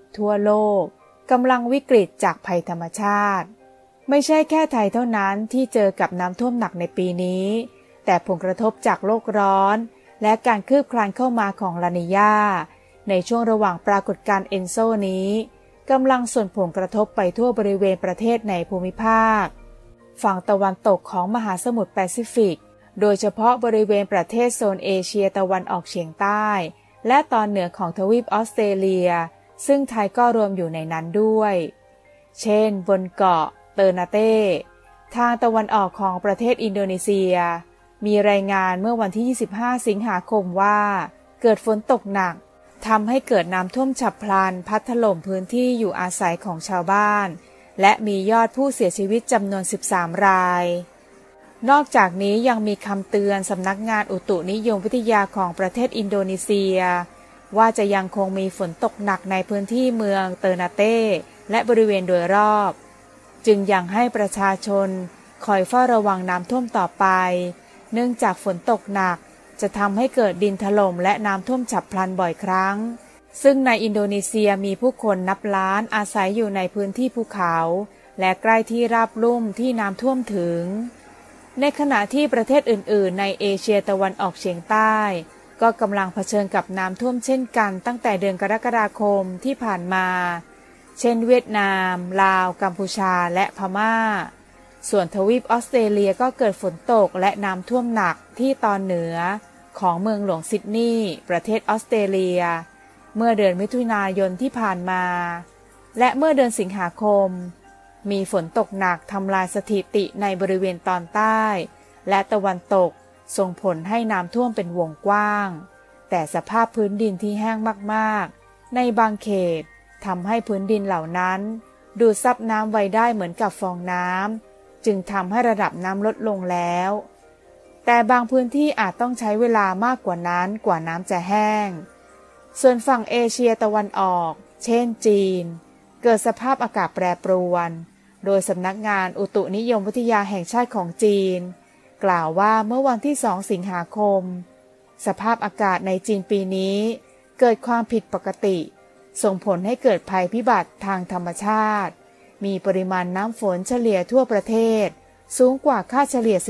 ทั่วโลกกำลังวิกฤตจากภัยธรรมชาติไม่ใช่แค่ไทยเท่านั้นที่เจอกับน้ำท่วมหนักในปีนี้แต่ผลกระทบจากโลกร้อนและการคืบคลานเข้ามาของลานีญาในช่วงระหว่างปรากฏการณ์เอนโซนี้กำลังส่งผลกระทบไปทั่วบริเวณประเทศในภูมิภาคฝั่งตะวันตกของมหาสมุทรแปซิฟิกโดยเฉพาะบริเวณประเทศโซนเอเชียตะวันออกเฉียงใต้และตอนเหนือของทวีปออสเตรเลียซึ่งไทยก็รวมอยู่ในนั้นด้วยเช่นบนเกาะเตอร์นาเต้ทางตะวันออกของประเทศอินโดนีเซียมีรายงานเมื่อวันที่25สิงหาคมว่าเกิดฝนตกหนักทำให้เกิดน้ำท่วมฉับพลันพัดถล่มพื้นที่อยู่อาศัยของชาวบ้านและมียอดผู้เสียชีวิตจำนวน13รายนอกจากนี้ยังมีคำเตือนสำนักงานอุตุนิยมวิทยาของประเทศอินโดนีเซียว่าจะยังคงมีฝนตกหนักในพื้นที่เมืองเตอร์นาเต้และบริเวณโดยรอบจึงยังให้ประชาชนคอยเฝ้าระวังน้ำท่วมต่อไปเนื่องจากฝนตกหนักจะทำให้เกิดดินถล่มและน้ำท่วมฉับพลันบ่อยครั้งซึ่งในอินโดนีเซียมีผู้คนนับล้านอาศัยอยู่ในพื้นที่ภูเขาและใกล้ที่ราบลุ่มที่น้ำท่วมถึงในขณะที่ประเทศอื่นๆในเอเชียตะวันออกเฉียงใต้ก็กำลังเผชิญกับน้ำท่วมเช่นกันตั้งแต่เดือนกรกฎาคมที่ผ่านมาเช่นเวียดนามลาวกัมพูชาและพม่าส่วนทวีปออสเตรเลียก็เกิดฝนตกและน้ำท่วมหนักที่ตอนเหนือของเมืองหลวงซิดนีย์ประเทศออสเตรเลียเมื่อเดือนมิถุนายนที่ผ่านมาและเมื่อเดือนสิงหาคมมีฝนตกหนักทำลายสถิติในบริเวณตอนใต้และตะวันตกส่งผลให้น้ำท่วมเป็นวงกว้างแต่สภาพพื้นดินที่แห้งมากๆในบางเขตทำให้พื้นดินเหล่านั้นดูดซับน้ำไว้ได้เหมือนกับฟองน้ำจึงทำให้ระดับน้ำลดลงแล้วแต่บางพื้นที่อาจต้องใช้เวลามากกว่านั้นกว่าน้ำจะแห้งส่วนฝั่งเอเชียตะวันออกเช่นจีนเกิดสภาพอากาศแปรปรวนโดยสำนักงานอุตุนิยมวิทยาแห่งชาติของจีนกล่าวว่าเมื่อวันที่2สิงหาคมสภาพอากาศในจีนปีนี้เกิดความผิดปกติส่งผลให้เกิดภัยพิบัติทางธรรมชาติมีปริมาณน้ำฝนเฉลี่ยทั่วประเทศสูงกว่าค่าเฉลี่ย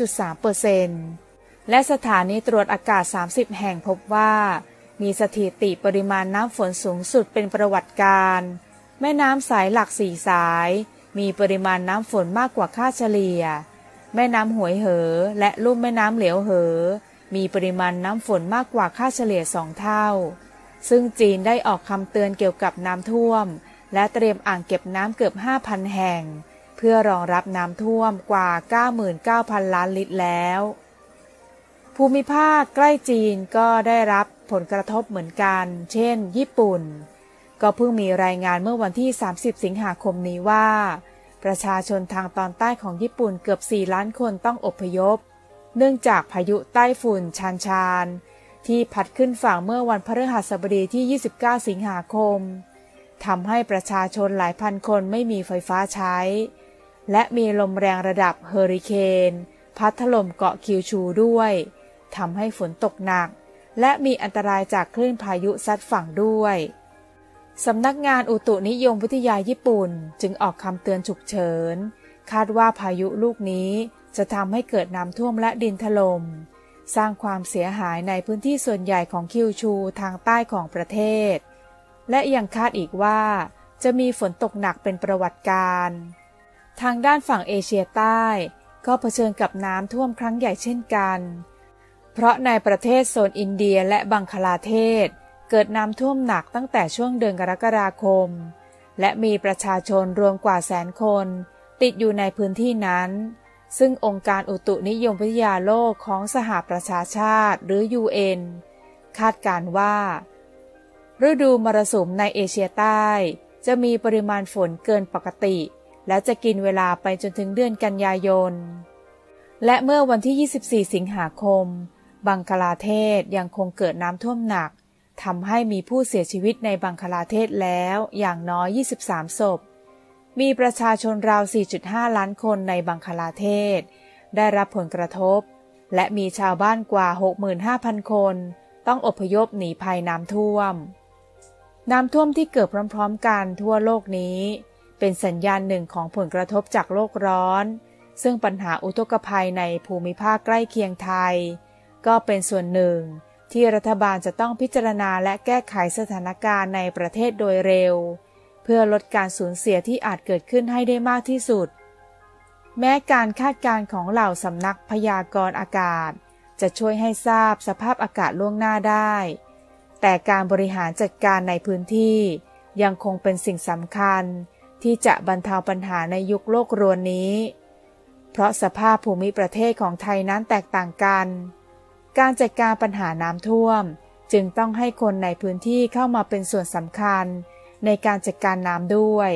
13.3% และสถานีตรวจอากาศ30แห่งพบว่ามีสถิติปริมาณน้ำฝนสูงสุดเป็นประวัติการณ์แม่น้ำสายหลัก4สายมีปริมาณน้ำฝนมากกว่าค่าเฉลี่ยแม่น้ำหวยเหอและลุ่มแม่น้ำเหลียวเหอมีปริมาณน้ำฝนมากกว่าค่าเฉลี่ย2เท่าซึ่งจีนได้ออกคำเตือนเกี่ยวกับน้ำท่วมและเตรียมอ่างเก็บน้ำเกือบ 5,000 แห่งเพื่อรองรับน้ำท่วมกว่า 99,000 ล้านลิตรแล้วภูมิภาคใกล้จีนก็ได้รับผลกระทบเหมือนกันเช่นญี่ปุ่นก็เพิ่งมีรายงานเมื่อวันที่30สิงหาคมนี้ว่าประชาชนทางตอนใต้ของญี่ปุ่นเกือบ4ล้านคนต้องอพยพเนื่องจากพายุใต้ฝุ่นชานชานที่พัดขึ้นฝั่งเมื่อวันพฤหัสบดีที่29สิงหาคมทำให้ประชาชนหลายพันคนไม่มีไฟฟ้าใช้และมีลมแรงระดับเฮอริเคนพัดถล่มเกาะคิวชูด้วยทำให้ฝนตกหนักและมีอันตรายจากคลื่นพายุซัดฝั่งด้วยสำนักงานอุตุนิยมวิทยาญี่ปุ่นจึงออกคำเตือนฉุกเฉินคาดว่าพายุลูกนี้จะทำให้เกิดน้ำท่วมและดินถล่มสร้างความเสียหายในพื้นที่ส่วนใหญ่ของคิวชูทางใต้ของประเทศและยังคาดอีกว่าจะมีฝนตกหนักเป็นประวัติการณ์ทางด้านฝั่งเอเชียใต้ก็เผชิญกับน้ำท่วมครั้งใหญ่เช่นกันเพราะในประเทศโซนอินเดียและบังคลาเทศเกิดน้ำท่วมหนักตั้งแต่ช่วงเดือนกรกฎาคมและมีประชาชนรวมกว่า100,000 คนติดอยู่ในพื้นที่นั้นซึ่งองค์การอุตุนิยมวิทยาโลกของสหประชาชาติหรือ UN คาดการณ์ว่าฤดูมรสุมในเอเชียใต้จะมีปริมาณฝนเกินปกติและจะกินเวลาไปจนถึงเดือนกันยายนและเมื่อวันที่24สิงหาคมบังคลาเทศยังคงเกิดน้ำท่วมหนักทำให้มีผู้เสียชีวิตในบังคลาเทศแล้วอย่างน้อย23ศพมีประชาชนราว 4.5 ล้านคนในบังคลาเทศได้รับผลกระทบและมีชาวบ้านกว่า 65,000 คนต้องอพยพหนีภัยน้ำท่วมน้ำท่วมที่เกิดพร้อมๆกันทั่วโลกนี้เป็นสัญญาณหนึ่งของผลกระทบจากโลกร้อนซึ่งปัญหาอุทกภัยในภูมิภาคใกล้เคียงไทยก็เป็นส่วนหนึ่งที่รัฐบาลจะต้องพิจารณาและแก้ไขสถานการณ์ในประเทศโดยเร็วเพื่อลดการสูญเสียที่อาจเกิดขึ้นให้ได้มากที่สุดแม้การคาดการณ์ของเหล่าสำนักพยากรณ์อากาศจะช่วยให้ทราบสภาพอากาศล่วงหน้าได้แต่การบริหารจัดการในพื้นที่ยังคงเป็นสิ่งสำคัญที่จะบรรเทาปัญหาในยุคโลกรวนนี้เพราะสภาพภูมิประเทศของไทยนั้นแตกต่างกันการจัดการปัญหาน้ำท่วมจึงต้องให้คนในพื้นที่เข้ามาเป็นส่วนสำคัญในการจัดการน้ำด้วย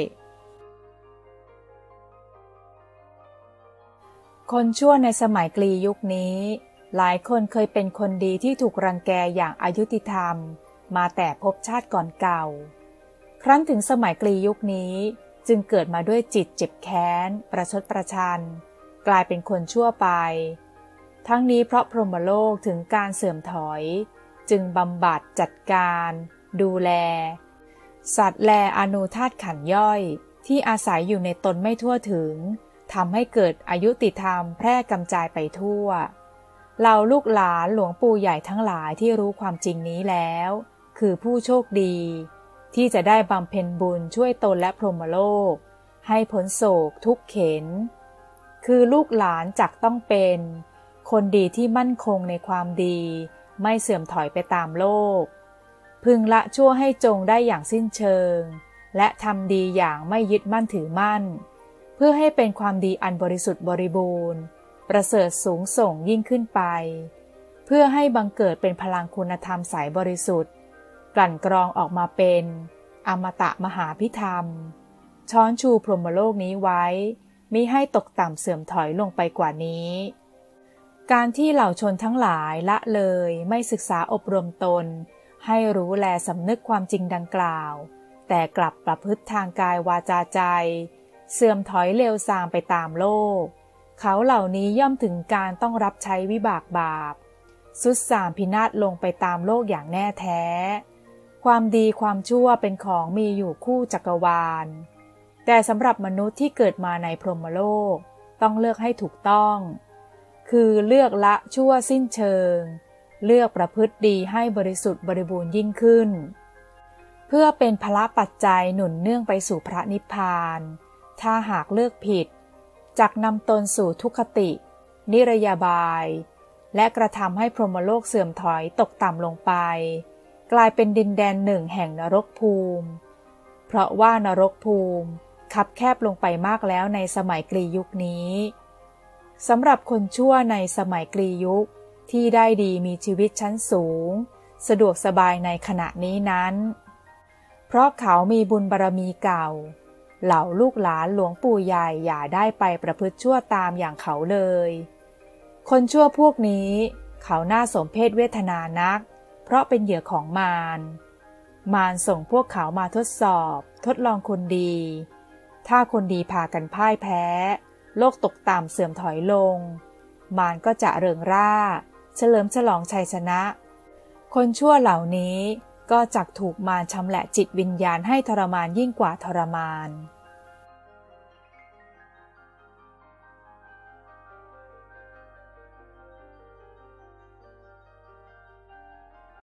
คนชั่วในสมัยกลียุคนี้หลายคนเคยเป็นคนดีที่ถูกรังแกอย่างอยุติธรรมมาแต่ภพชาติก่อนเก่าครั้นถึงสมัยกลียุคนี้จึงเกิดมาด้วยจิตเจ็บแค้นประชดประชันกลายเป็นคนชั่วไปทั้งนี้เพราะพรหมโลกถึงการเสื่อมถอยจึงบำบัดจัดการดูแลสัตว์แลอนูธาตุขันธ์ย่อยที่อาศัยอยู่ในตนไม่ทั่วถึงทำให้เกิดอยุติธรรมแพร่กำจายไปทั่วเหล่าลูกหลานหลวงปู่ใหญ่ทั้งหลายที่รู้ความจริงนี้แล้วคือผู้โชคดีที่จะได้บำเพ็ญบุญช่วยตนและพรหมโลกให้พ้นโศกทุกข์เข็ญคือลูกหลานจักต้องเป็นคนดีที่มั่นคงในความดีไม่เสื่อมถอยไปตามโลกพึงละชั่วให้จงได้อย่างสิ้นเชิงและทำดีอย่างไม่ยึดมั่นถือมั่นเพื่อให้เป็นความดีอันบริสุทธิ์บริบูรณ์ประเสริฐสูงส่งยิ่งขึ้นไปเพื่อให้บังเกิดเป็นพลังคุณธรรมสายบริสุทธิ์กลั่นกรองออกมาเป็นอมตะมหาภิธรรมช้อนชูพรหมโลกนี้ไว้มิให้ตกต่ำเสื่อมถอยลงไปกว่านี้การที่เหล่าชนทั้งหลายละเลยไม่ศึกษาอบรมตนให้รู้แลสำนึกความจริงดังกล่าวแต่กลับประพฤติทางกายวาจาใจเสื่อมถอยเลวทรามไปตามโลกเขาเหล่านี้ย่อมถึงการต้องรับใช้วิบากบาปทรุดทรามพินาศลงไปตามโลกอย่างแน่แท้ความดีความชั่วเป็นของมีอยู่คู่จักรวาลแต่สำหรับมนุษย์ที่เกิดมาในพรหมโลกต้องเลือกให้ถูกต้องคือเลือกละชั่วสิ้นเชิงเลือกประพฤติดีให้บริสุทธิ์บริบูรณ์ยิ่งขึ้นเพื่อเป็นพละปัจจัยหนุนเนื่องไปสู่พระนิพพานถ้าหากเลือกผิดจักนำตนสู่ทุกขตินิรยาบายและกระทำให้พรหมโลกเสื่อมถอยตกต่ำลงไปกลายเป็นดินแดนหนึ่งแห่งนรกภูมิเพราะว่านรกภูมิคับแคบลงไปมากแล้วในสมัยกลียุคนี้สำหรับคนชั่วในสมัยกลียุคที่ได้ดีมีชีวิตชั้นสูงสะดวกสบายในขณะนี้นั้นเพราะเขามีบุญบารมีเก่าเหล่าลูกหลานหลวงปู่ใหญ่อย่าได้ไปประพฤติชั่วตามอย่างเขาเลยคนชั่วพวกนี้เขาน่าสมเพชเวทนานักเพราะเป็นเหยื่อของมารส่งพวกเขามาทดสอบทดลองคนดีถ้าคนดีพากันพ่ายแพ้โลกตกต่ำเสื่อมถอยลงมารก็จะเริงร่าเฉลิมฉลองชัยชนะคนชั่วเหล่านี้ก็จักถูกมารชำแหละจิตวิญญาณให้ทรมานยิ่งกว่าทรมาน